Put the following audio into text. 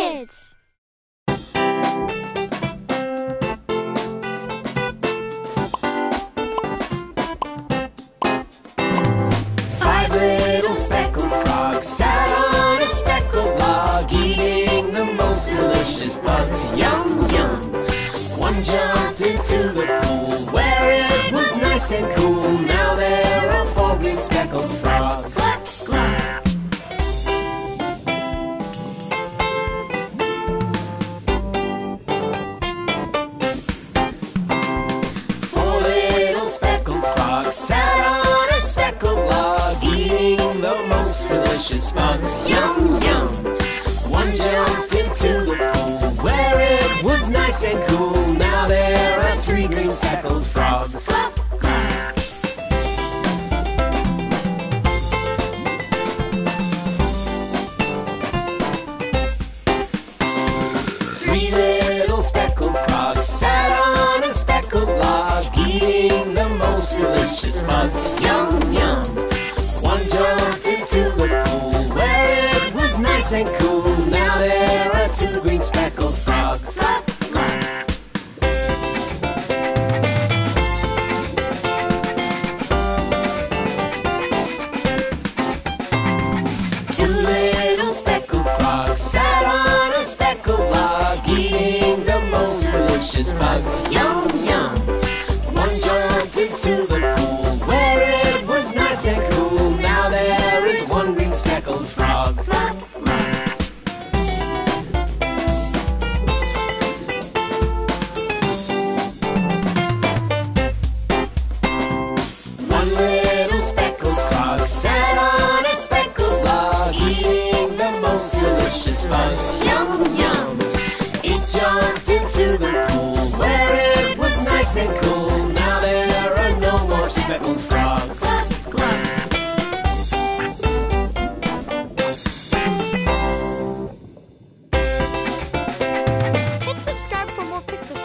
Kids! Five little speckled frogs sat on a speckled log, eating the most delicious bugs. Yum, yum! One jumped into the pool where it was nice and cool. Now there are four green speckled frogs. Glub, glub! Four little speckled frogs sat on a speckled log, eating the most delicious bugs. Yum, yum! One jumped into the pool where it was nice and cool. Now there are three green speckled frogs. Glub, glub! Three little speckled frogs sat on a speckled log, eating the most delicious bugs. Yum, yum! One jumped into the pool where it was nice and cool. Now there are two green speckled frogs. Glub, glub! Two little speckled frogs sat on a speckled log, eating the most delicious bugs. Yum, yum! One jumped into the pool where it was nice and cool. Now there is one green speckled frog. Glub, glub! One little speckled frog sat on a speckled log, eating the most delicious bugs. Yum, yum! It jumped into the pool where it was nice and cool. Now there are no more speckled frogs. Glub, glub! Hit subscribe for more pics of